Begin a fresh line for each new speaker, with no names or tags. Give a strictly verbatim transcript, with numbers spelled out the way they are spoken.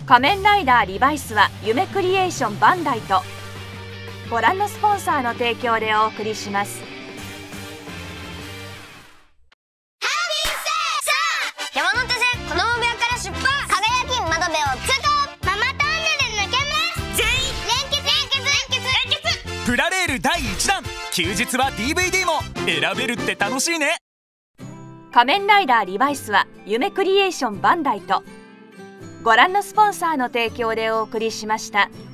仮面ライダーリバイスは夢クリエーションバンダイとご覧のスポンサーの提供でお送りします。
山手線この部屋から出発。輝き窓辺を通過。ママトンネル抜けます。全員連結連結連結連結。
プラレールだいいちだん、休日は ディーブイディー も選べるって楽しいね。
仮面ライダーリバイスは夢クリエーションバンダイとご覧のスポンサーの提供でお送りしました。